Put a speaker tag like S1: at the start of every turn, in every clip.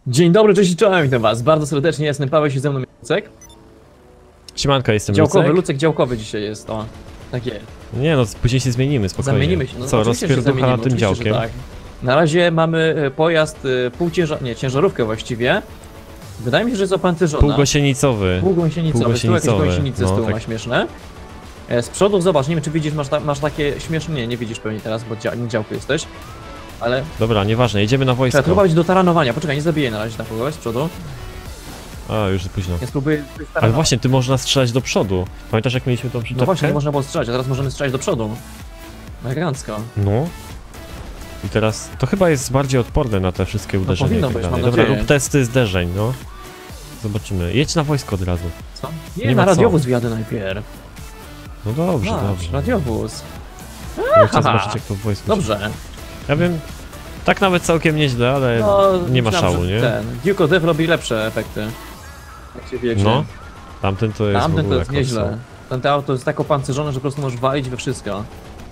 S1: Dzień dobry, cześć i czołem, witam was bardzo serdecznie, jestem Paweł, się ze mną Lucek.
S2: Siemanko, jestem
S1: Działkowy,
S2: Lucek.
S1: Lucek działkowy dzisiaj jest, o. Tak jest.
S2: Nie no, później się zmienimy, spokojnie.
S1: Zamienimy się, no
S2: Co,
S1: oczywiście się
S2: rozpierducha
S1: zamienimy,
S2: tym
S1: oczywiście, że
S2: działkiem?
S1: tak. Na razie mamy pojazd, ciężarówkę właściwie. Wydaje mi się, że jest opancerzona.
S2: Półgąsienicowy.
S1: Półgąsienicowy, z tyłu jakieś gąsienice z tyłu
S2: tak.
S1: ma śmieszne. Z przodu, zobacz, nie wiem czy widzisz, masz takie śmieszne, nie widzisz pewnie teraz, bo nie działku jesteś. Ale
S2: Dobra, nieważne, jedziemy na
S1: trzeba
S2: wojsko.
S1: próbować do taranowania, poczekaj, nie zabiję na razie na kogoś z przodu.
S2: A, już późno.
S1: Ja spróbuję
S2: Ale właśnie, ty można strzelać do przodu. Pamiętasz jak mieliśmy tą przyczepkę?
S1: No właśnie, nie można było strzelać, a teraz możemy strzelać do przodu. Elegancko.
S2: No. I teraz, to chyba jest bardziej odporne na te wszystkie uderzenia
S1: powinno
S2: i tak
S1: być,
S2: dalej.
S1: mam
S2: Dobra,
S1: nadzieję.
S2: rób testy zderzeń, no. Zobaczymy. Jedź na wojsko od razu.
S1: Co?
S2: Nie
S1: Nie,
S2: ma
S1: na
S2: co.
S1: radiowóz wjadę najpierw.
S2: No dobrze,
S1: Patrz,
S2: dobrze.
S1: radiowóz.
S2: Ja chcę zobaczyć jak to w wojsku.
S1: Dobrze.
S2: Ja wiem, tak nawet całkiem nieźle, ale
S1: No,
S2: nie ma
S1: myślałem,
S2: szału,
S1: że
S2: nie?
S1: Ten Duke of Death robi lepsze efekty. Jak się wiecie.
S2: No. Tamten to jest w
S1: Tamten to
S2: ogóle
S1: jest
S2: kosą.
S1: nieźle. Ten auto jest tak opancerzone, że po prostu możesz walić we wszystko.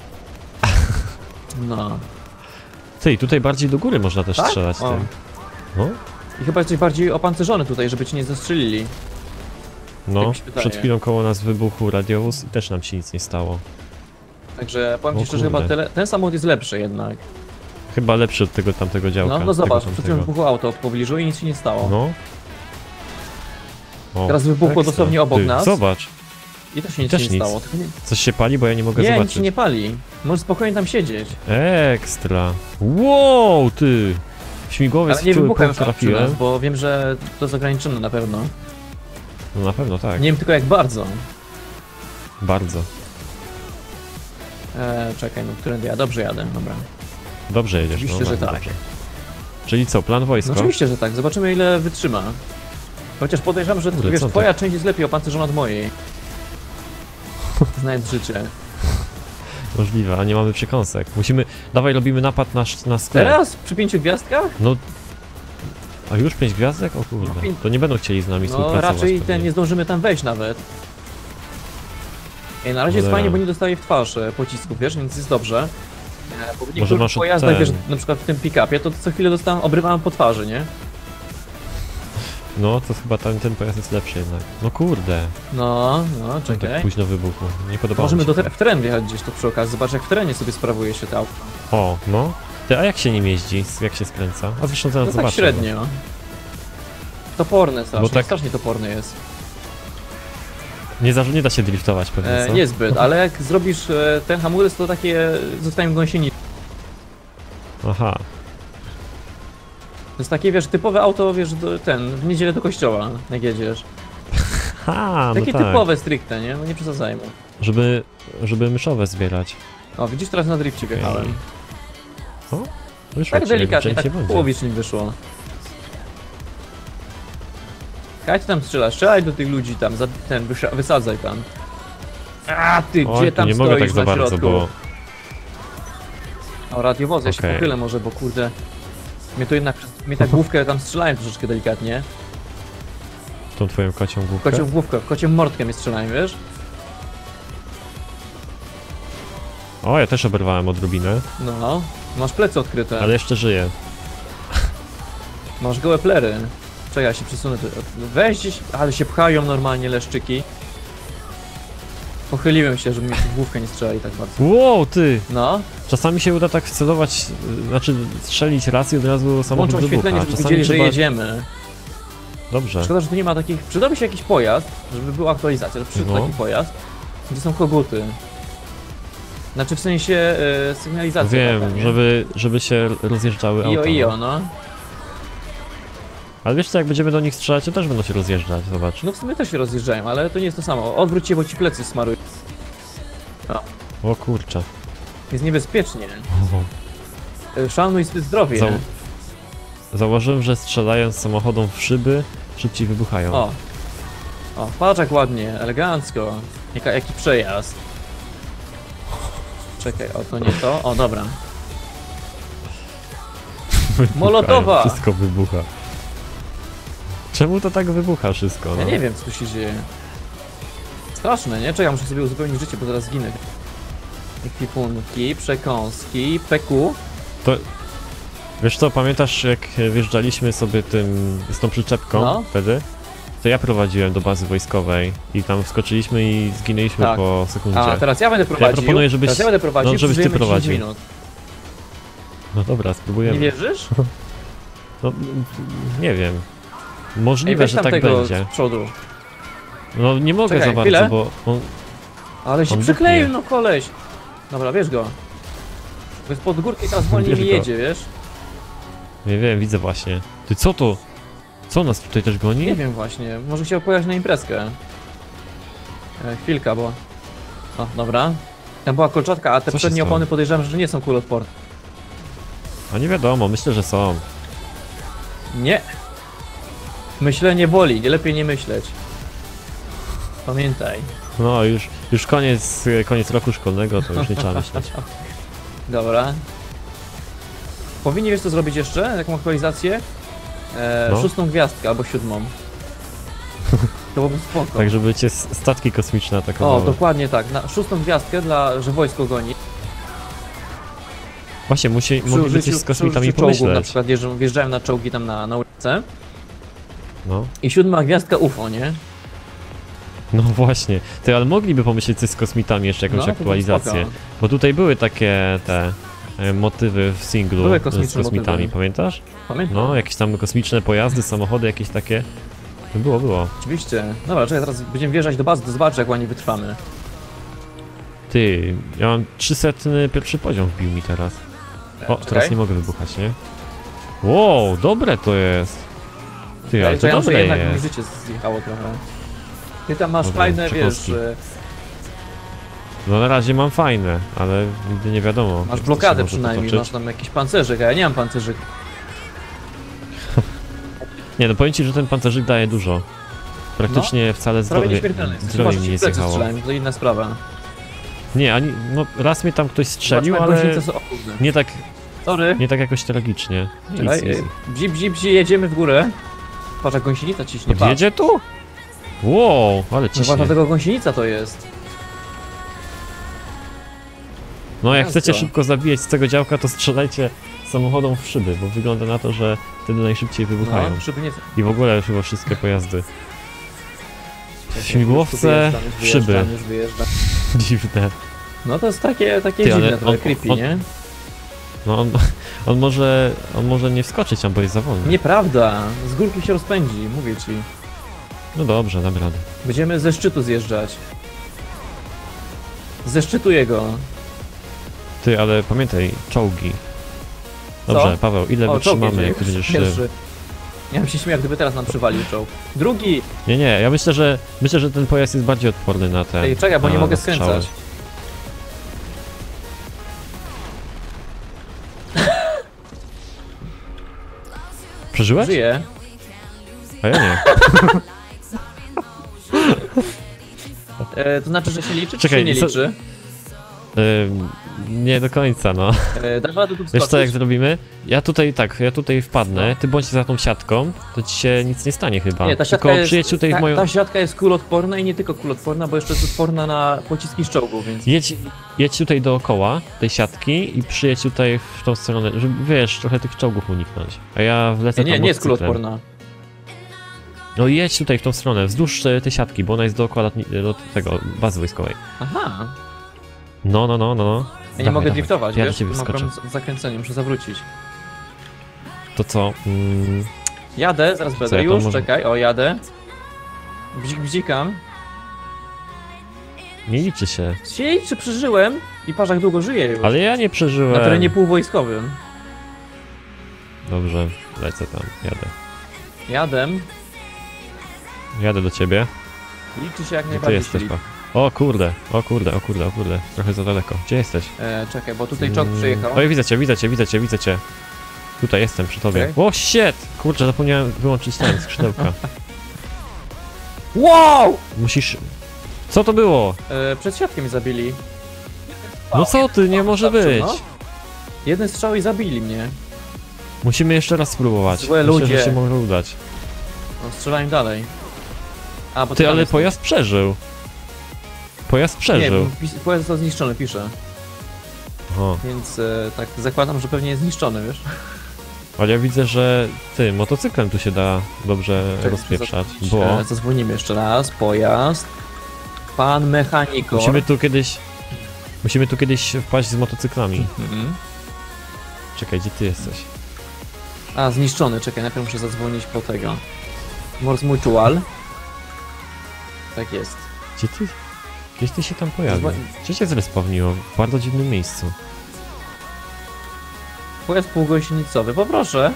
S1: No.
S2: Ty, i tutaj bardziej do góry można też
S1: Tak?
S2: strzelać
S1: O.
S2: tym. No,
S1: I chyba jesteś bardziej opancerzony tutaj, żeby cię nie zastrzelili.
S2: no.
S1: mi się wydaje.
S2: Przed chwilą koło nas wybuchł radiowóz i też nam się nic nie stało.
S1: Także powiem
S2: O
S1: ci szczerze, chyba
S2: kurde.
S1: ten samochód jest lepszy jednak.
S2: Chyba lepszy od tego tamtego działka.
S1: No zobacz,
S2: tego
S1: przed chwilą
S2: tamtego.
S1: wybuchło auto w pobliżu i nic się nie stało.
S2: No. O,
S1: Teraz wybuchło
S2: ekstra.
S1: dosłownie obok
S2: Ty,
S1: nas.
S2: Zobacz,
S1: I też się nic
S2: Też
S1: nie
S2: nic.
S1: stało. Tylko nie,
S2: coś się pali, bo ja nie mogę
S1: nie, nic
S2: zobaczyć.
S1: się nie pali. Możesz spokojnie tam siedzieć.
S2: Ekstra. Wow, ty! Śmigłowiec
S1: Ale nie
S2: w czuły
S1: wybucha
S2: punkt
S1: już przy nas,
S2: trafiłem.
S1: bo wiem, że to jest ograniczone na pewno.
S2: No na pewno tak.
S1: Nie wiem tylko jak bardzo.
S2: Bardzo.
S1: Czekaj, no którędy ja? Dobrze jadę, dobra.
S2: Dobrze jedziesz,
S1: Oczywiście,
S2: no,
S1: że
S2: bardzo
S1: tak.
S2: dobrze. Czyli co, plan
S1: No
S2: wojsko?
S1: oczywiście, że tak. Zobaczymy ile wytrzyma. Chociaż podejrzewam, że
S2: Kurde,
S1: wiesz,
S2: co ty?
S1: twoja część jest lepiej opancerzona od mojej. Znając życie.
S2: Możliwe, a nie mamy przekąsek. Musimy... Dawaj, robimy napad na sklep.
S1: Teraz? Przy 5 gwiazdkach?
S2: No... A już 5 gwiazdek? O kurde.
S1: No,
S2: To nie będą chcieli z nami
S1: No
S2: współpracować.
S1: raczej
S2: pewnie.
S1: nie zdążymy tam wejść nawet. Na razie jest
S2: Cholera.
S1: fajnie, bo nie dostaję w twarz pocisków, wiesz, więc jest dobrze. Bo w
S2: Może
S1: niektórych
S2: masz
S1: pojazdach,
S2: ten-
S1: wiesz, na przykład w tym pick-upie, to co chwilę obrywałem po twarzy, nie?
S2: No, to chyba ten pojazd jest lepszy jednak. No kurde.
S1: No,
S2: Tak
S1: czekaj.
S2: późno wybuchł. Nie podobało
S1: Możemy
S2: mi się to.
S1: w teren wjechać gdzieś tu przy okazji, zobacz jak w terenie sobie sprawuje się to auto.
S2: O, no. Ty, a jak się nim jeździ? Jak się skręca? A zresztą zaraz
S1: No tak
S2: zobaczę.
S1: średnio. Toporne strasznie,
S2: Bo tak-
S1: strasznie toporny jest.
S2: Nie da się driftować pewnie, co?
S1: Niezbyt, ale jak zrobisz ten hamulec, to takie zostają gąsienice.
S2: Aha.
S1: To jest takie, wiesz, typowe auto, wiesz, w niedzielę do kościoła, jak jedziesz.
S2: Ha, no
S1: Takie
S2: tak.
S1: typowe stricte, nie? No nie przesadzajmy.
S2: Żeby myszowe zbierać.
S1: O, widzisz, teraz na drifcie
S2: Okej.
S1: wjechałem.
S2: O, wyszło
S1: Tak
S2: ci,
S1: delikatnie,
S2: jak
S1: tak
S2: będzie.
S1: połowicznie wyszło. Kaj ty tam strzelasz? Strzelaj do tych ludzi tam, wysadzaj tam. A ty,
S2: Oj,
S1: gdzie
S2: tu
S1: tam
S2: nie
S1: stoisz
S2: mogę tak za
S1: na
S2: bardzo,
S1: środku?
S2: bo...
S1: O, radiowozy, ja się
S2: Okej.
S1: pochylę może, bo kurde... Mnie tak główkę tam strzelają troszeczkę delikatnie.
S2: Tą twoją kocią główkę.
S1: Kocią główkę, kocią mordkę mnie strzelają, wiesz?
S2: O, ja też oberwałem odrobinę,
S1: No, masz plecy odkryte.
S2: ale jeszcze żyję.
S1: Masz gołe plery. Czekaj, ja się przesunę tu. Weź gdzieś, ale się pchają normalnie leszczyki. Pochyliłem się, żeby mi w główkę nie strzelali tak bardzo.
S2: Wow, ty!
S1: No,
S2: Czasami się uda tak wcelować, znaczy strzelić raz i od razu samochód
S1: włączą
S2: wybucha.
S1: oświetlenie, żeby
S2: Czasami
S1: widzieli, że
S2: trzeba...
S1: jedziemy.
S2: Dobrze.
S1: Szkoda, że tu nie ma takich... Przydałby się jakiś pojazd, żeby była aktualizacja, to przyszedł
S2: No.
S1: taki pojazd, gdzie są koguty. Znaczy w sensie sygnalizacja. taka,
S2: Wiem,
S1: nie?
S2: żeby się rozjeżdżały auta.
S1: Io, no.
S2: Ale wiesz co, jak będziemy do nich strzelać, to też będą się rozjeżdżać, zobacz.
S1: No w sumie też się rozjeżdżają, ale to nie jest to samo. Odwróć się, bo ci plecy smarują.
S2: O kurczę.
S1: Jest niebezpiecznie. Szanuj zdrowie.
S2: Zau- Zauważyłem, że strzelając samochodom w szyby, szybciej wybuchają.
S1: O, patrz jak ładnie, elegancko. Jaki przejazd. Czekaj, o to nie to. O, dobra.
S2: Wybuchają,
S1: Molotowa!
S2: Wszystko wybucha. Czemu to tak wybucha wszystko?
S1: Ja
S2: No?
S1: nie wiem, co tu się dzieje. Straszne, nie? Czekaj, muszę sobie uzupełnić życie, bo zaraz zginę. Ekwipunki, przekąski, PQ.
S2: To Wiesz co, pamiętasz jak wjeżdżaliśmy sobie z tą przyczepką
S1: No.
S2: wtedy? To ja prowadziłem do bazy wojskowej i tam wskoczyliśmy i zginęliśmy
S1: Tak.
S2: po sekundzie.
S1: A teraz ja będę prowadził.
S2: proponuję, żebyś-
S1: Teraz ja będę prowadził,
S2: no, żebyś ty
S1: przeżyjemy 10
S2: prowadził.
S1: minut.
S2: No dobra,
S1: Nie
S2: spróbujemy.
S1: wierzysz?
S2: No, nie wiem.
S1: Ej,
S2: Możliwe,
S1: weź
S2: że
S1: tam
S2: tak
S1: tego
S2: będzie.
S1: z przodu.
S2: No nie mogę
S1: Czekaj,
S2: za bardzo,
S1: chwilę.
S2: bo on...
S1: Ale się
S2: On
S1: przykleił,
S2: dupnie.
S1: no koleś. Dobra, bierz go. Bo jest pod górki, teraz wolniej
S2: Bierz
S1: mi
S2: go.
S1: jedzie, wiesz?
S2: Nie wiem, widzę właśnie. Ty co to? Co nas tutaj też goni?
S1: Nie wiem właśnie, może chciał pojechać na imprezkę. Chwilka, bo... O, dobra. Tam była kolczatka, a te
S2: Co się
S1: przednie
S2: stało?
S1: opony podejrzewam, że nie są kuloodporne.
S2: A nie wiadomo, myślę, że są.
S1: Nie. Myślenie boli, lepiej nie myśleć. Pamiętaj.
S2: No już koniec roku szkolnego, to już nie trzeba myśleć.
S1: Dobra. Powinni wiesz co zrobić jeszcze? Jaką aktualizację?
S2: No.
S1: 6. gwiazdkę albo 7. To byłoby spoko.
S2: Tak, żeby cię statki kosmiczne
S1: O,
S2: atakowały.
S1: dokładnie tak. Na 6. gwiazdkę, że wojsko goni.
S2: Właśnie, mogliby coś z kosmitami
S1: przy czołgów, na
S2: pomyśleć.
S1: przykład wjeżdżałem na czołgi tam na ulicę.
S2: No.
S1: I 7. gwiazdka UFO, nie?
S2: No właśnie. Ty, ale mogliby pomyśleć coś z kosmitami, jeszcze jakąś
S1: No, to
S2: aktualizację.
S1: spoko.
S2: Bo tutaj były takie motywy w singlu
S1: Były
S2: z
S1: kosmiczne
S2: kosmitami,
S1: motywy.
S2: pamiętasz?
S1: Pamiętam.
S2: No, jakieś tam kosmiczne pojazdy, samochody jakieś takie. Było.
S1: Oczywiście. Dobra, czekaj, teraz będziemy wjeżdżać do bazy, to zobaczę jak ładnie wytrwamy.
S2: Ty, ja mam 301 poziom wbił mi teraz. O,
S1: Czekaj.
S2: teraz nie mogę wybuchać, nie? Wow, dobre to jest. Ty, ale to
S1: ja muszę
S2: dobre
S1: jednak mi
S2: jest.
S1: życie zjechało trochę. Ty tam masz
S2: Dobra,
S1: fajne, wiesz,
S2: przekąski. No na razie mam fajne, ale nigdy nie wiadomo.
S1: masz
S2: co
S1: blokadę
S2: się może
S1: przynajmniej,
S2: potoczyć.
S1: masz tam jakiś pancerzyk, a ja nie mam pancerzyk.
S2: Nie, no powiem ci, że ten pancerzyk daje dużo. Praktycznie wcale
S1: Prawie
S2: zdrowie,
S1: nieśmiertelny.
S2: zdrowie mi nie
S1: plecy
S2: zjechało.
S1: strzelałem, to inna sprawa.
S2: Nie, ani, no raz mnie tam ktoś strzelił,
S1: Zobaczmy, jak
S2: ale
S1: gąsienica o kurde.
S2: nie
S1: Sorry.
S2: tak jakoś tragicznie.
S1: Czekaj, bzip, jedziemy w górę. Patrz, jak gąsienica ciśnie, patrz.
S2: Podjedzie tu? Wow, ale
S1: Zobacz,
S2: ciśnie.
S1: dlatego gąsienica to jest.
S2: No jak
S1: Jazda.
S2: chcecie szybko zabijać z tego działka, to strzelajcie samochodom w szyby, bo wygląda na to, że wtedy najszybciej wybuchają.
S1: No, żeby nie...
S2: I w ogóle już chyba wszystkie pojazdy.
S1: Czekaj,
S2: Śmigłowce
S1: już
S2: w szyby.
S1: Już wyjeżdżam.
S2: Dziwne.
S1: No to jest takie
S2: Ty, ale
S1: dziwne, trochę
S2: on-
S1: creepy,
S2: on-
S1: nie?
S2: No on może nie wskoczyć tam, bo jest za wolny.
S1: Nieprawda, z górki się rozpędzi, mówię ci.
S2: No dobrze, dam radę.
S1: Będziemy ze szczytu zjeżdżać. Ze szczytu jego.
S2: Ty, ale pamiętaj, czołgi.
S1: Co?
S2: Dobrze, Paweł, ile
S1: O, czołg
S2: wytrzymamy,
S1: jedzie,
S2: jak ty
S1: już
S2: będziesz...
S1: pierwszy. Ja bym się śmiał, gdyby teraz nam przywalił czołg. Drugi!
S2: Nie, ja myślę, że ten pojazd jest bardziej odporny na te...
S1: Ej, czekaj, bo nie
S2: na
S1: mogę
S2: strzały.
S1: skręcać.
S2: Przeżyłeś?
S1: Żyję.
S2: A ja nie.
S1: To znaczy, że się liczy, czy
S2: Czekaj,
S1: się nie
S2: co-
S1: liczy?
S2: Nie do końca, no.
S1: Dasz radę tu
S2: Wiesz co, jak
S1: wskoczyć?
S2: zrobimy? Ja tutaj wpadnę, ty bądź za tą siatką, to ci się nic nie stanie chyba.
S1: Nie, ta siatka
S2: Tylko
S1: jest,
S2: przyjedź tutaj w moją...
S1: ta siatka jest kuloodporna i nie tylko kuloodporna, bo jeszcze jest odporna na pociski z czołgów, więc...
S2: Jedź tutaj dookoła tej siatki i przyjedź tutaj w tą stronę, żeby, wiesz, trochę tych czołgów uniknąć. A ja wlecę
S1: Nie,
S2: tam
S1: nie jest
S2: motocyklem.
S1: kuloodporna.
S2: No i jedź tutaj w tą stronę, wzdłuż tej siatki, bo ona jest dookoła do tego, bazy wojskowej.
S1: Aha.
S2: No.
S1: Ja nie mogę driftować,
S2: ja do
S1: wiesz?
S2: ciebie
S1: Mam
S2: wskoczę.
S1: problem z zakręceniem, muszę zawrócić.
S2: To co?
S1: Jadę, zaraz
S2: Co,
S1: będę,
S2: ja tam
S1: już,
S2: może-
S1: czekaj, o jadę. Bzikam.
S2: Nie liczy się.
S1: Siej, czy przeżyłem? I patrz jak długo żyję już.
S2: Ale ja nie przeżyłem.
S1: Na terenie półwojskowym.
S2: Dobrze, lecę tam,
S1: Jadę.
S2: Jadę do ciebie.
S1: Liczy się jak
S2: Gdzie ty
S1: najbardziej
S2: jesteś,
S1: się
S2: pa? O kurde. Trochę za daleko. Gdzie jesteś?
S1: Czekaj, bo tutaj czołg przyjechał.
S2: Oj, widzę cię. Tutaj jestem, przy tobie.
S1: Okej.
S2: O, shit! Kurczę, zapomniałem wyłączyć ten skrzydełka.
S1: Wow!
S2: Musisz... Co to było?
S1: Przed siatkiem mnie zabili.
S2: No co ty, nie może być.
S1: No. Jeden strzał i zabili mnie.
S2: Musimy jeszcze raz spróbować.
S1: Złe
S2: Myślę,
S1: ludzie.
S2: że się może udać.
S1: No, strzelają dalej. A, bo
S2: Ty,
S1: tam
S2: ale
S1: jest-
S2: pojazd przeżył. Pojazd
S1: Nie,
S2: przeżył.
S1: bo pojazd został zniszczony, pisze.
S2: O.
S1: Więc tak zakładam, że pewnie jest zniszczony, wiesz?
S2: Ale ja widzę, że ty, motocyklem tu się da dobrze rozpieprzać, bo...
S1: Zadzwonimy jeszcze raz, pojazd. Pan mechaniko.
S2: Musimy tu kiedyś wpaść z motocyklami.
S1: Mhm.
S2: Czekaj, gdzie ty jesteś?
S1: A, zniszczony, czekaj, najpierw muszę zadzwonić po tego. Morse Mutual. Tak jest.
S2: Gdzie ty? Gdzieś ty się tam pojawił?
S1: Zadzwoń-
S2: Gdzie się zrespawniło? W bardzo dziwnym miejscu.
S1: Pojazd półgąsienicowy, poproszę.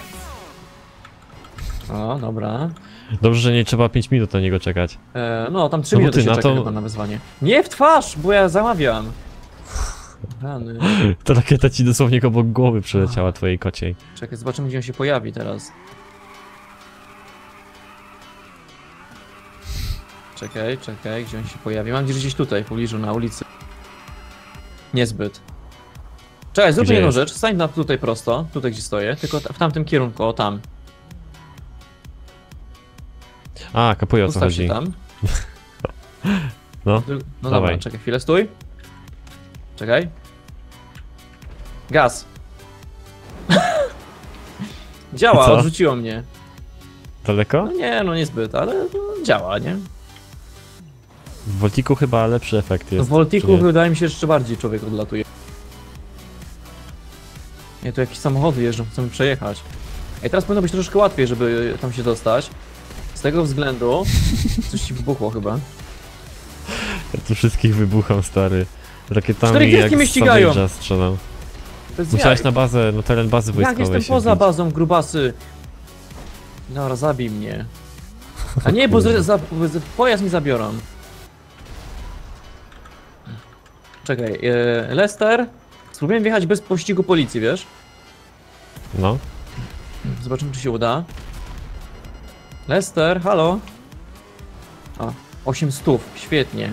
S1: O, dobra.
S2: Dobrze, że nie trzeba 5 minut na niego czekać.
S1: No, tam 3
S2: No bo
S1: minuty
S2: ty
S1: się
S2: na
S1: czeka
S2: to-
S1: chyba na wyzwanie. Nie w twarz, bo ja zamawiam. Rany.
S2: Ta rakieta ci dosłownie obok głowy przeleciała twojej kociej.
S1: Czekaj, zobaczymy gdzie on się pojawi teraz. Czekaj, gdzie on się pojawi? Mam gdzieś tutaj, w pobliżu, na ulicy. Niezbyt. Czekaj, zróbmy
S2: Gdzie
S1: jedną
S2: jest?
S1: rzecz, stań na tutaj prosto, tutaj gdzie stoję, tylko w tamtym kierunku, o tam.
S2: A, kapuje o co
S1: Ustaw się
S2: chodzi.
S1: tam.
S2: No,
S1: No
S2: dawaj.
S1: dobra, czekaj chwilę, stój. Czekaj. Gaz. Działa,
S2: I co?
S1: odrzuciło mnie.
S2: Daleko?
S1: No nie, no niezbyt, ale no, działa, nie?
S2: W Voltiku chyba lepszy efekt
S1: No
S2: jest.
S1: w Voltiku
S2: czy nie?
S1: wydaje mi się, że jeszcze bardziej człowiek odlatuje. Nie, tu jakieś samochody jeżdżą, chcemy przejechać. Ej, teraz powinno być troszkę łatwiej, żeby tam się dostać. Z tego względu... Coś ci wybuchło chyba.
S2: Ja tu wszystkich wybucham, stary. Rakietami
S1: Cztery
S2: jak
S1: gwiazdki mnie
S2: z
S1: ścigają.
S2: Savage'a strzelam.
S1: To jest
S2: Musiałeś
S1: jak?
S2: na bazę, na teren bazy
S1: Jak
S2: wojskowej
S1: jestem
S2: się
S1: poza
S2: wbić.
S1: bazą, grubasy? Dobra, zabij mnie. A nie, bo pojazd mi zabiorą. Czekaj, Lester? Spróbuję wjechać bez pościgu policji, wiesz?
S2: No.
S1: Zobaczymy, czy się uda. Lester, halo? O, 800, świetnie.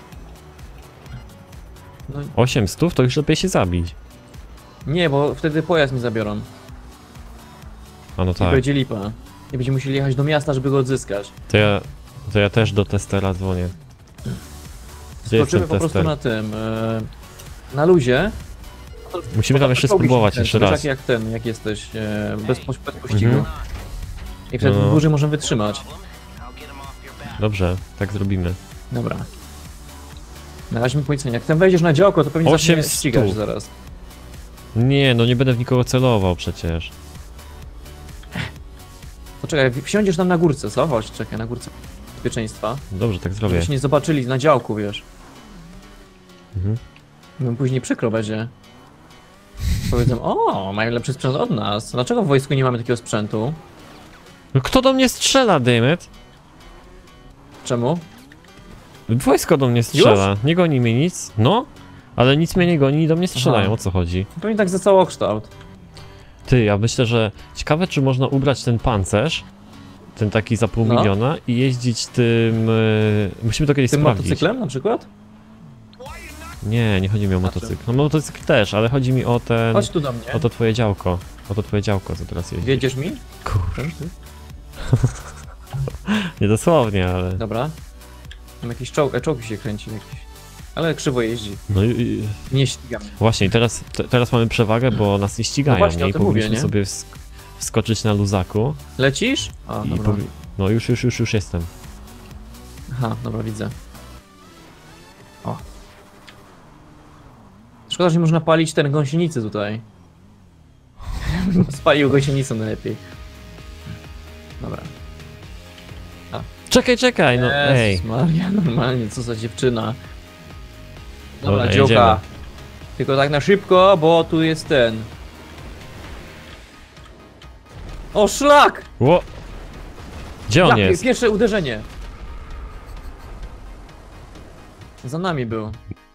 S1: No,
S2: 800 to już lepiej się zabić.
S1: nie, bo wtedy pojazd mi zabiorą.
S2: A no
S1: I
S2: tak.
S1: będzie lipa. I będziemy musieli jechać do miasta, żeby go odzyskać.
S2: To ja też do testera dzwonię. Gdzie jest ten
S1: Skoczymy po prostu
S2: tester?
S1: na tym, na luzie.
S2: Musimy tam jeszcze
S1: Czołgi się
S2: spróbować
S1: kręcą,
S2: jeszcze
S1: wiesz,
S2: raz.
S1: jak ten, jak jesteś, bez pościgu.
S2: Mhm.
S1: I wtedy
S2: No.
S1: dłużej możemy wytrzymać.
S2: Dobrze, tak zrobimy.
S1: Dobra. Na razie mi powiedzmy, jak tam wejdziesz na działko, to pewnie zacznie
S2: 800.
S1: ścigać zaraz.
S2: Nie, no nie będę w nikogo celował przecież.
S1: Poczekaj, wsiądziesz tam na górce, co? Chodź, czekaj, na górce bezpieczeństwa.
S2: Dobrze, tak zrobię.
S1: Żeby się nie zobaczyli na działku, wiesz.
S2: Mhm.
S1: No później przykro będzie. Powiedzą, o, mają lepszy sprzęt od nas. Dlaczego w wojsku nie mamy takiego sprzętu?
S2: No kto do mnie strzela, Dymet?
S1: Czemu?
S2: Wojsko do mnie strzela. Nie goni mnie nic. No, ale nic mnie nie goni i do mnie strzelają.
S1: Aha.
S2: O co chodzi?
S1: Pewnie tak za całokształt.
S2: Ty, ja myślę, że ciekawe, czy można ubrać ten pancerz, ten taki za pół
S1: No.
S2: miliona i jeździć tym... musimy to kiedyś
S1: Tym
S2: sprawdzić.
S1: motocyklem na przykład?
S2: Nie chodzi mi o motocykl. No motocykl też, ale chodzi mi o ten...
S1: Chodź tu do mnie.
S2: O to twoje działko. O to twoje działko, co teraz jeździ.
S1: Wiedziesz mi?
S2: Kurde. Nie dosłownie, ale...
S1: Dobra. Tam jakiś czołg się kręci jakiś. Ale krzywo jeździ.
S2: No i
S1: Nie ścigam.
S2: właśnie, teraz mamy przewagę, bo nas nie ścigają,
S1: No właśnie,
S2: nie?
S1: o
S2: I
S1: tym mówię,
S2: powinniśmy
S1: nie?
S2: sobie wskoczyć na luzaku.
S1: Lecisz? A,
S2: I
S1: dobra.
S2: No już jestem.
S1: Aha, dobra, widzę. O. Szkoda, że nie można palić ten gąsienicy tutaj. Spalił gąsienicę najlepiej. Dobra.
S2: Czekaj, no ej.
S1: Jezus Maria, normalnie, co za dziewczyna. Dobra,
S2: Dobra,
S1: dziołka.
S2: jedziemy.
S1: Tylko tak na szybko, bo tu jest ten. O, szlak!
S2: Ło! Gdzie on jest?
S1: Pierwsze uderzenie. Za nami był.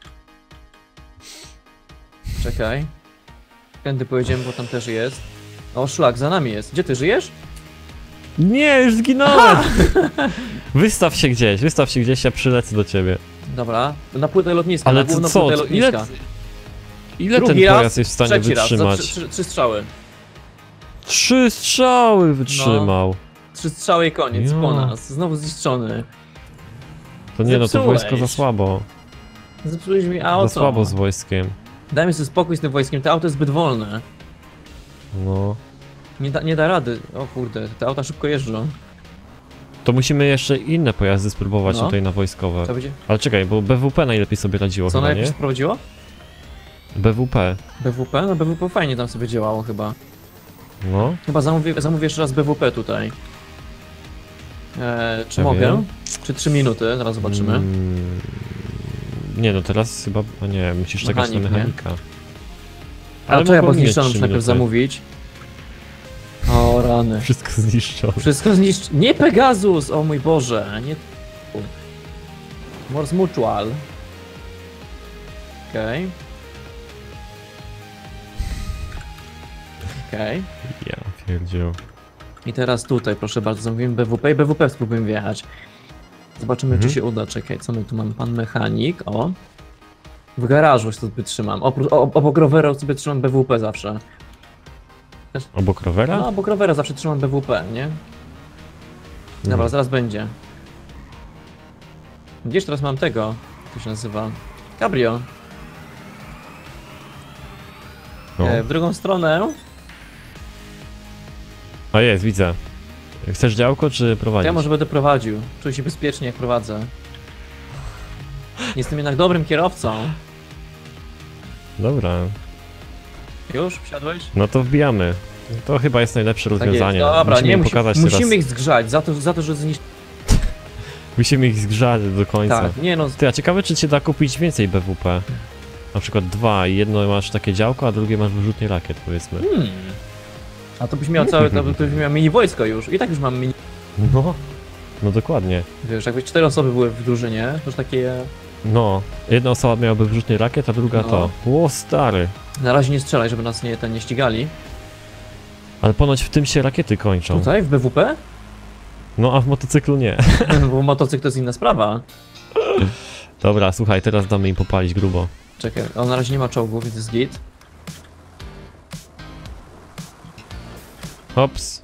S1: Czekaj. Tędy pojedziemy, bo tam też jest. O, szlak, za nami jest. Gdzie ty żyjesz?
S2: Nie, już zginąłem! Wystaw się gdzieś, ja przylecę do ciebie.
S1: Dobra, na płytę lotniska,
S2: Ale
S1: na główną
S2: co?
S1: płytę lotniska.
S2: Ile ten
S1: Drugi
S2: pojazd
S1: raz,
S2: jest w stanie
S1: trzeci raz, za
S2: wytrzymać?
S1: trzy strzały.
S2: 3 strzały wytrzymał.
S1: 3 strzały i koniec,
S2: Jo.
S1: po nas. Znowu zniszczony.
S2: To nie, no to
S1: Zepsułeś.
S2: wojsko za słabo.
S1: Zepsułeś mi
S2: Za
S1: auto.
S2: słabo z wojskiem.
S1: Daj mi sobie spokój z tym wojskiem, to auto jest zbyt wolne.
S2: No.
S1: Nie da rady. O kurde, te auta szybko jeżdżą.
S2: To musimy jeszcze inne pojazdy spróbować
S1: No.
S2: tutaj na wojskowe.
S1: Co będzie?
S2: Ale czekaj, bo BWP najlepiej sobie radziło
S1: Co
S2: chyba,
S1: najlepiej
S2: nie?
S1: sprowadziło?
S2: BWP.
S1: BWP? No BWP fajnie tam sobie działało chyba.
S2: No.
S1: Chyba zamówię jeszcze raz BWP tutaj. Czy
S2: Ja
S1: mogę?
S2: wiem.
S1: Czy 3 minuty? Zaraz zobaczymy.
S2: Nie no, teraz chyba... O nie, musisz czekać na
S1: Mechanik, nie?
S2: mechanika.
S1: Ale to ja
S2: mogą
S1: bo
S2: mieć
S1: zniszczoną
S2: 3
S1: muszę najpierw
S2: minuty.
S1: zamówić. O rany.
S2: Wszystko zniszczone.
S1: Wszystko zniszcz... Nie Pegasus! O mój Boże, nie... Mors Mutual. Okej. Okej.
S2: Ja pierdziu.
S1: I teraz tutaj, proszę bardzo, zamówimy BWP i BWP spróbujemy wjechać. Zobaczymy, czy
S2: Mhm.
S1: się uda. Czekaj, co my tu mamy? Pan mechanik, o. W garażu sobie trzymam. Obok rowera sobie trzymam BWP zawsze.
S2: Obok rowera?
S1: No, obok rowera zawsze trzymam BWP, nie? Dobra,
S2: Mhm.
S1: zaraz będzie. Gdzieś teraz mam tego, jak to się nazywa? Cabrio.
S2: No.
S1: W drugą stronę.
S2: A jest, widzę. Chcesz działko, czy
S1: To
S2: prowadzić?
S1: ja może będę prowadził. Czuję się bezpiecznie, jak prowadzę. Jestem jednak dobrym kierowcą.
S2: Dobra.
S1: Już? Wsiadłeś?
S2: No to wbijamy. To chyba jest najlepsze
S1: Tak jest.
S2: rozwiązanie.
S1: Dobra,
S2: musimy
S1: nie
S2: im pokazać
S1: musimy
S2: teraz.
S1: ich zgrzać za to, że zniszczyć.
S2: Musimy ich zgrzać do końca.
S1: Tak, nie no.
S2: Ty, a ciekawe, czy się da kupić więcej BWP? Na przykład 2 i jedno masz takie działko, a drugie masz wyrzutnie rakiet, powiedzmy.
S1: A to byś miał całe, to byś miał mini wojsko już. I tak już mam mini.
S2: No. No dokładnie.
S1: Wiesz, jakby 4 osoby były w drużynie, to już takie.
S2: No. Jedna osoba miałaby wyrzutnie rakiet, a druga
S1: No.
S2: to. Ło, stary.
S1: Na razie nie strzelaj, żeby nas nie ścigali.
S2: Ale ponoć w tym się rakiety kończą.
S1: Tutaj, w BWP?
S2: No, a w motocyklu nie.
S1: Bo motocykl to jest inna sprawa.
S2: Dobra, słuchaj, teraz damy im popalić grubo.
S1: Czekaj, on na razie nie ma czołgów, więc jest git.
S2: Hops.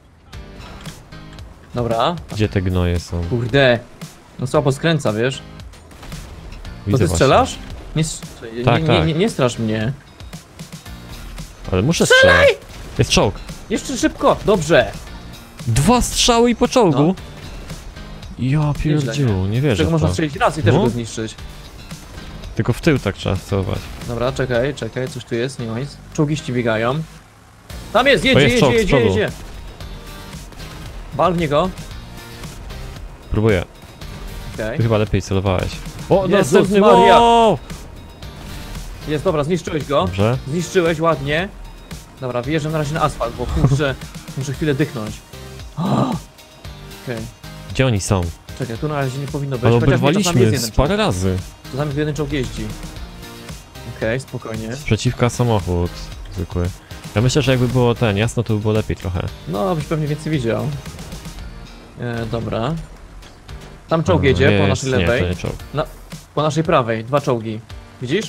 S1: Dobra.
S2: Gdzie te gnoje są?
S1: Kurde. No słabo skręca, wiesz? To
S2: Widzę
S1: ty
S2: właśnie.
S1: strzelasz? Nie,
S2: Tak, tak.
S1: nie strasz mnie.
S2: Ale muszę strzelać. Jest czołg.
S1: Jeszcze szybko! Dobrze!
S2: 2 strzały i po czołgu.
S1: No.
S2: Ja pierdziu, nie wierzę
S1: Czego
S2: w
S1: można
S2: to.
S1: strzelić raz i też
S2: No.
S1: go zniszczyć.
S2: Tylko w tył tak trzeba celować.
S1: Dobra, czekaj, coś tu jest, nie ma nic. Czołgiści biegają. Tam jest, jedzie,
S2: jest czołg z
S1: jedzie,
S2: przodu.
S1: jedzie. Wal w niego.
S2: Próbuję.
S1: Okej.
S2: Ty chyba lepiej celowałeś. O,
S1: Jezus
S2: następny!
S1: Maria.
S2: Wow!
S1: Jest, dobra, zniszczyłeś go.
S2: Dobrze.
S1: Zniszczyłeś ładnie. Dobra, wyjeżdżam na razie na asfalt, bo kurczę, muszę chwilę dychnąć. Okej.
S2: Gdzie oni są?
S1: Czekaj, tu na razie nie powinno być.
S2: Ale
S1: chociaż nie, czasami
S2: oberwaliśmy
S1: jest jeden
S2: z parę razy.
S1: czołg. Czasami jeden czołg jeździ. Okej, spokojnie.
S2: Sprzeciwka samochód zwykły. Ja myślę, że jakby było ten jasno, to by było lepiej trochę.
S1: No, byś pewnie więcej widział. Dobra. Tam czołg jedzie po naszej
S2: Nie,
S1: lewej.
S2: to nie czołg.
S1: Po naszej prawej, 2 czołgi. Widzisz?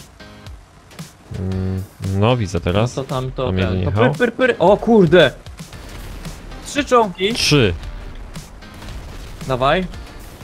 S2: No, widzę teraz.
S1: No to tam to.
S2: Tam jeden
S1: to
S2: jechał.
S1: pyr. O kurde! 3 czołgi.
S2: 3.
S1: Dawaj.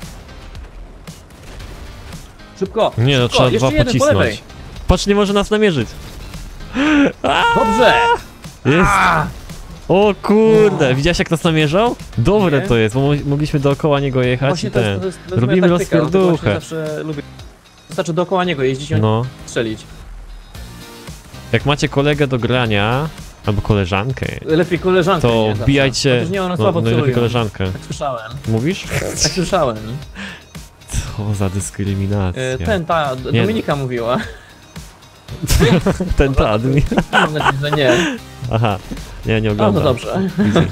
S1: Szybko!
S2: Nie no,
S1: szybko.
S2: trzeba
S1: Jeszcze
S2: 2
S1: jeden po lewej.
S2: pocisnąć. Patrz, nie może nas namierzyć.
S1: Dobrze!
S2: Jest.
S1: A!
S2: O kurde, widziałeś jak nas namierzał? Dobre
S1: Nie.
S2: to jest, bo mogliśmy dookoła niego jechać
S1: Właśnie
S2: i
S1: to
S2: ten.
S1: jest, to jest
S2: Robimy
S1: moja taktyka, dlatego
S2: rozpierduchę.
S1: właśnie zawsze lubię. Wystarczy dookoła niego jeździć i
S2: No,
S1: strzelić.
S2: jak macie kolegę do grania, albo koleżankę,
S1: Lepiej koleżankę.
S2: to
S1: nie zawsze.
S2: wbijajcie,
S1: Chociaż nie, one
S2: no,
S1: słabo
S2: najlepiej
S1: celują.
S2: koleżankę.
S1: Tak słyszałem.
S2: Mówisz?
S1: Tak słyszałem.
S2: Co za dyskryminacja.
S1: Ta Dominika mówiła.
S2: Ten admin.
S1: Mam nadzieję, że nie.
S2: Aha, nie
S1: No,
S2: oglądam.
S1: no dobrze.
S2: Easy.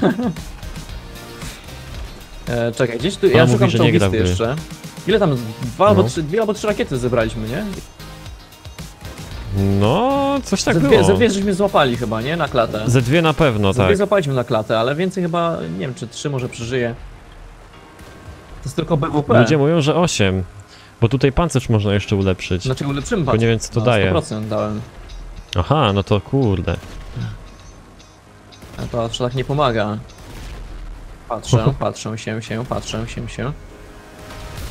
S1: Czekaj, gdzieś tu.
S2: Ona
S1: Ja
S2: mówi,
S1: szukam
S2: że nie gra w
S1: czołgisty
S2: gry.
S1: jeszcze. Ile tam?
S2: No.
S1: Dwie albo trzy rakiety zebraliśmy, nie?
S2: No, coś tak
S1: Ze
S2: było.
S1: dwie żeśmy złapali chyba, nie? Na klatę.
S2: Ze 2 na pewno,
S1: Ze dwie
S2: tak.
S1: złapaliśmy na klatę, ale więcej chyba, nie wiem czy 3 może przeżyje. To jest tylko BWP.
S2: Ludzie mówią, że 8. Bo tutaj pancerz można jeszcze ulepszyć.
S1: Znaczy ulepszymy
S2: Tylko nie wiem co to daje.
S1: 100% dałem.
S2: Aha, no to kurde.
S1: A to aż tak nie pomaga. Patrzę się.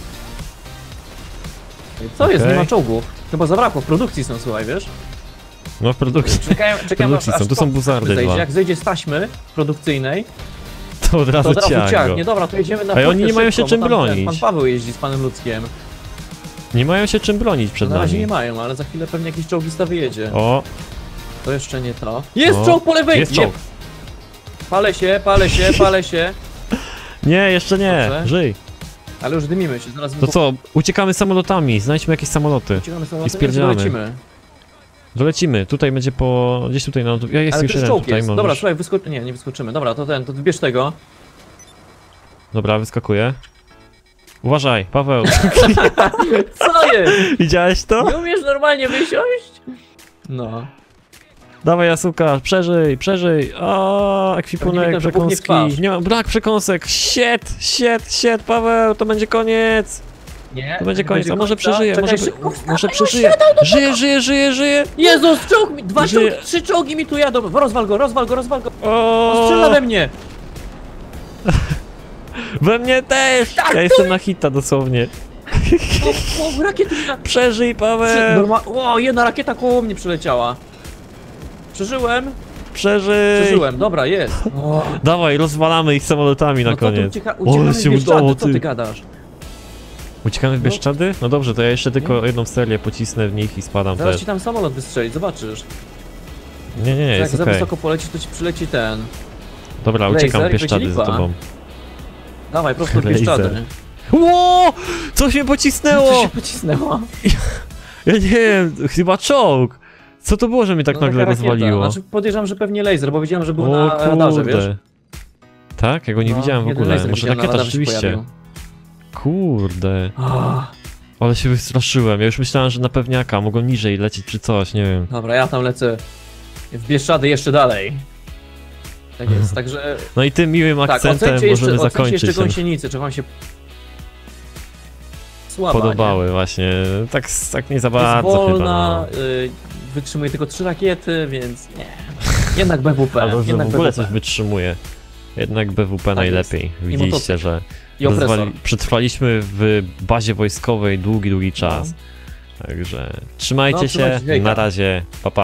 S1: I co jest? Nie
S2: Okej.
S1: ma czołgów. Chyba zabrakło, w produkcji są, słuchaj, wiesz?
S2: No w produkcji,
S1: Czekam
S2: produkcji są, tu są buzardy
S1: zejdzie.
S2: dwa.
S1: Jak zejdzie z taśmy produkcyjnej,
S2: To od
S1: to
S2: razu
S1: od razu
S2: ciągną.
S1: ciągnie. Dobra, to jedziemy na
S2: Ej, oni
S1: fotkę
S2: nie mają się
S1: szybko,
S2: czym
S1: bo tam ten
S2: bronić.
S1: Pan Paweł jeździ z panem Luckiem.
S2: Nie mają się czym bronić przed
S1: Na razie
S2: nami.
S1: nie mają, ale za chwilę pewnie jakiś czołgista wyjedzie.
S2: O,
S1: To jeszcze nie to. Jest
S2: o,
S1: czołg po lewej!
S2: jest czołg.
S1: Palę się, palę się, palę się.
S2: Nie, jeszcze nie,
S1: Dobrze.
S2: żyj.
S1: Ale już dymimy się, zaraz
S2: To co, uciekamy samolotami, znajdźmy jakieś samoloty.
S1: Uciekamy z samolotem,
S2: spierdzielamy.
S1: lecimy.
S2: Dolecimy, tutaj będzie po... gdzieś tutaj, no ja jest
S1: Ale
S2: już
S1: to
S2: jeden
S1: czołg
S2: tutaj,
S1: jest.
S2: możesz...
S1: Dobra, słuchaj, wyskoczymy. Nie, nie wyskoczymy. Dobra, to to wybierz tego.
S2: Dobra, wyskakuję. Uważaj, Paweł,
S1: Co jest?
S2: widziałeś to?
S1: Nie umiesz normalnie wysiąść? No.
S2: Dawaj Jasuka, przeżyj, przeżyj. O,
S1: Pewnie
S2: ekwipunek,
S1: mi to wybuchnie w twarz.
S2: przekąski. Nie mam, brak przekąsek. Shit, Paweł, to będzie koniec.
S1: Nie.
S2: To będzie koniec, a może
S1: końca?
S2: przeżyje,
S1: Czekaj,
S2: może,
S1: szybko,
S2: może
S1: wstawaj,
S2: przeżyje. Żyje.
S1: Jezus, czołg mi, dwa
S2: Żyje.
S1: czołgi, trzy czołgi mi tu jadą. Rozwal go.
S2: O,
S1: Strzela we mnie.
S2: we mnie też.
S1: Tak,
S2: Ja jestem na hita dosłownie.
S1: O, rakiety mi na...
S2: Przeżyj, Paweł.
S1: O, jedna rakieta koło mnie przyleciała. Przeżyłem.
S2: Przeżyj.
S1: Dobra, jest. O,
S2: Dawaj, rozwalamy ich samolotami na
S1: no to tu
S2: koniec.
S1: uciekamy
S2: się
S1: w Bieszczady,
S2: udało,
S1: co ty
S2: ty.
S1: gadasz?
S2: Uciekamy w Bieszczady? No dobrze, to ja jeszcze tylko jedną serię pocisnę w nich i spadam
S1: Zaraz
S2: też.
S1: ci tam samolot wystrzeli, zobaczysz.
S2: Nie,
S1: Jak
S2: jest
S1: za
S2: okej.
S1: wysoko poleci, to ci przyleci ten.
S2: Dobra,
S1: laser
S2: uciekam w
S1: i będzie
S2: Bieszczady za
S1: lipa.
S2: tobą.
S1: Dawaj, prosto w
S2: Laser.
S1: Bieszczady.
S2: Ło! Coś mnie
S1: Co
S2: pocisnęło!
S1: się pocisnęło?
S2: Ja nie wiem, chyba czołg! Co to było, że mnie tak
S1: No,
S2: nagle
S1: taka rakieta.
S2: rozwaliło?
S1: Znaczy podejrzewam, że pewnie laser, bo widziałem, że był
S2: O
S1: na radarze, wiesz?
S2: kurde. Tak? Ja go nie
S1: No,
S2: widziałem w
S1: jeden
S2: ogóle.
S1: laser
S2: Może
S1: widziałem, na
S2: rakieta
S1: radarze się
S2: rzeczywiście.
S1: pojawił.
S2: Kurde.
S1: Ah,
S2: Ale się wystraszyłem. Ja już myślałem, że na pewniaka mogą niżej lecieć czy coś, nie wiem.
S1: dobra, ja tam lecę w Bieszczady jeszcze dalej. Tak jest, także...
S2: No i tym miłym
S1: Tak,
S2: akcentem
S1: ocencie
S2: możemy
S1: jeszcze
S2: zakończyć ten
S1: gąsienicy, czy wam się... Słaba,
S2: podobały właśnie. Tak nie za
S1: nie? Jest
S2: bardzo
S1: wolna,
S2: chyba. No.
S1: wytrzymuje tylko 3 rakiety, więc nie. Jednak BWP,
S2: Albo że
S1: jednak
S2: w ogóle
S1: BWP.
S2: coś wytrzymuje. Jednak BWP najlepiej.
S1: jest. I
S2: Widzieliście,
S1: motocykl.
S2: że
S1: I opresor.
S2: przetrwaliśmy w bazie wojskowej długi
S1: No.
S2: czas. Także trzymajcie
S1: No,
S2: się,
S1: trzymajcie się, hejka.
S2: na razie, pa pa.